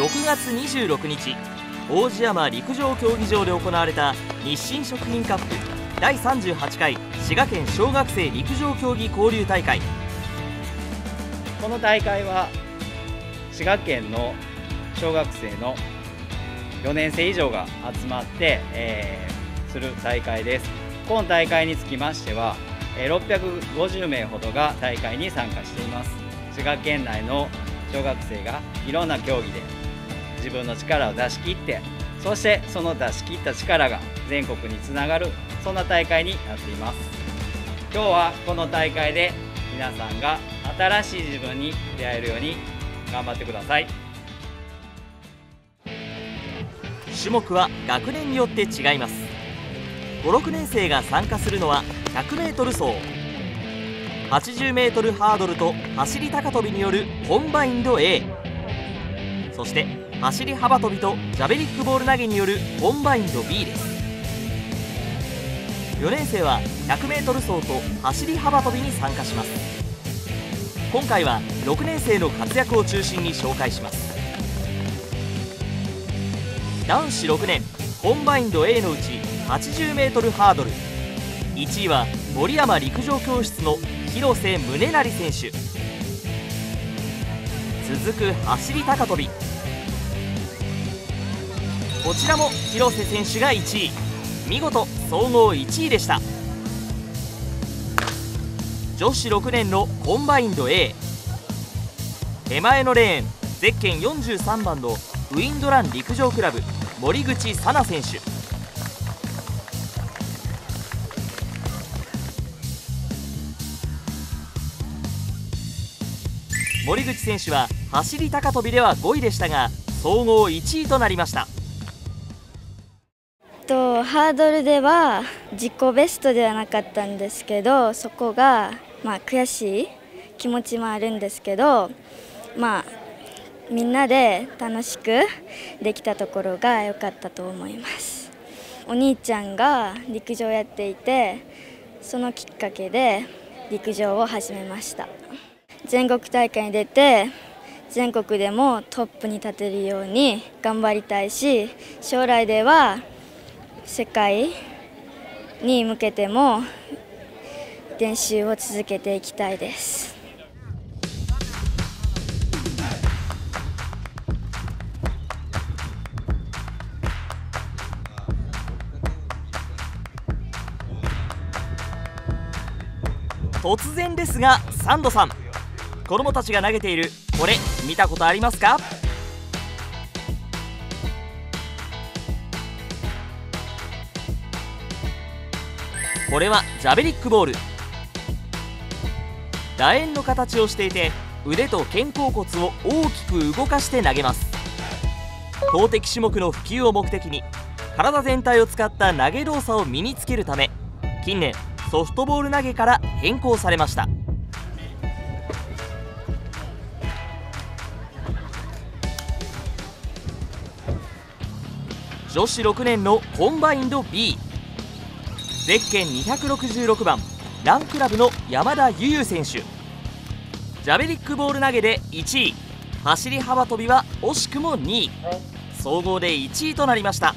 6月26日、王子山陸上競技場で行われた日清食品カップ第38回滋賀県小学生陸上競技交流大会。 この大会は滋賀県の小学生の4年生以上が集まって、する大会です。今大会につきましては650名ほどが大会に参加しています。滋賀県内の小学生がいろんな競技で自分の力を出し切って、そしてその出し切った力が全国につながる、そんな大会になっています。今日はこの大会で皆さんが新しい自分に出会えるように頑張ってください。 種目は学年によって違います。5、6年生が参加するのは 100m 走、80m ハードルと走り高跳びによるコンバインド A、 そして走り幅跳びとジャベリックボール投げによるコンバインド B です。4年生は 100m 走と走り幅跳びに参加します。今回は6年生の活躍を中心に紹介します。男子6年コンバインド A のうち 80m ハードル、1位は森山陸上教室の広瀬宗成選手。続く走り高跳び、こちらも広瀬選手が1位、見事総合1位でした。女子6年のコンバインド A、 手前のレーンゼッケン43番のウィンドラン陸上クラブ森口紗奈選手。森口選手は走り高跳びでは5位でしたが総合1位となりました。 ハードルでは自己ベストではなかったんですけど、そこが悔しい気持ちもあるんですけど、みんなで楽しくできたところが良かったと思います。お兄ちゃんが陸上やっていて、そのきっかけで陸上を始めました。全国大会に出て全国でもトップに立てるように頑張りたいし、将来では世界に向けても練習を続けていきたいです。 突然ですがサンドさん、子どもたちが投げているこれ見たことありますか？これはジャベリックボール。楕円の形をしていて腕と肩甲骨を大きく動かして投げます。投擲種目の普及を目的に体全体を使った投げ動作を身につけるため、近年ソフトボール投げから変更されました。女子6年のコンバインド B、 ゼッケン266番ランクラブの山田悠々選手。ジャベリックボール投げで1位、走り幅跳びは惜しくも2位、総合で1位となりました。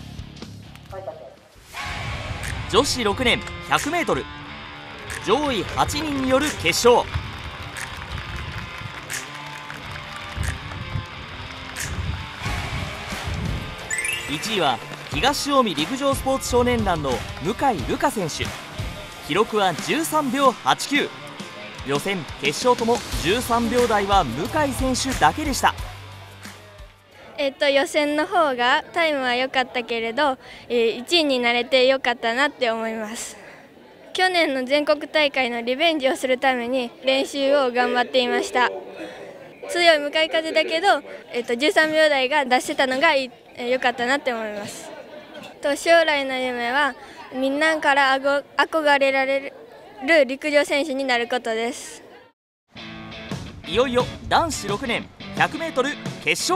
女子6年 100m 上位8人による決勝。1位は東近江陸上スポーツ少年団の向井瑠香選手。記録は13秒89。予選決勝とも13秒台は向井選手だけでした。 予選の方がタイムは良かったけれど、1位になれて良かったなって思います。去年の全国大会のリベンジをするために練習を頑張っていました。強い向かい風だけど、13秒台が出してたのが良かったなって思います。将来の夢はみんなから憧れられる陸上選手になることです。 いよいよ男子6年 100m 決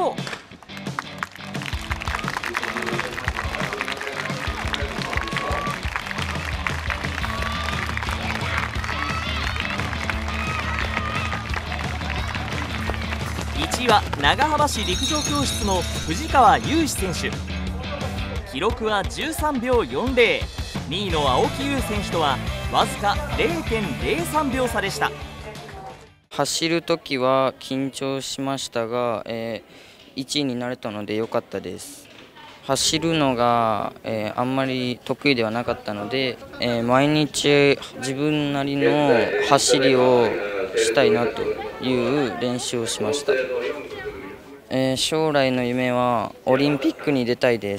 勝。1 1位は長浜市陸上教室の藤川雄志選手。記録は13秒40。2位の青木優選手とはわずか 0.03 秒差でした。 走るときは緊張しましたが、1位になれたので良かったです。走るのが、あんまり得意ではなかったので、毎日自分なりの走りをしたいなという練習をしました。将来の夢はオリンピックに出たいです。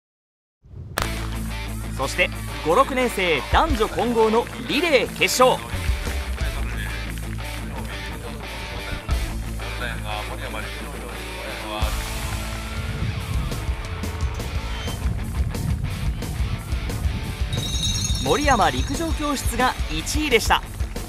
そして5、6年生男女混合のリレー決勝。森山陸上教室が1位でした。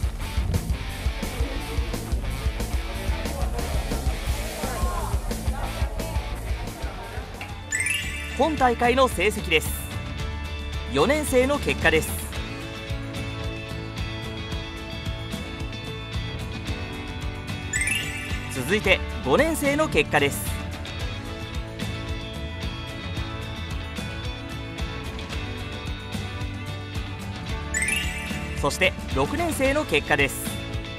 本大会の成績です。4年生の結果です。続いて5年生の結果です。そして6年生の結果です。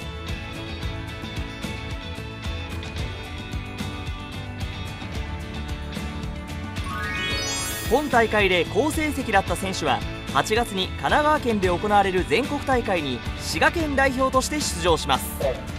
本大会で好成績だった選手は8月に神奈川県で行われる全国大会に滋賀県代表として出場します。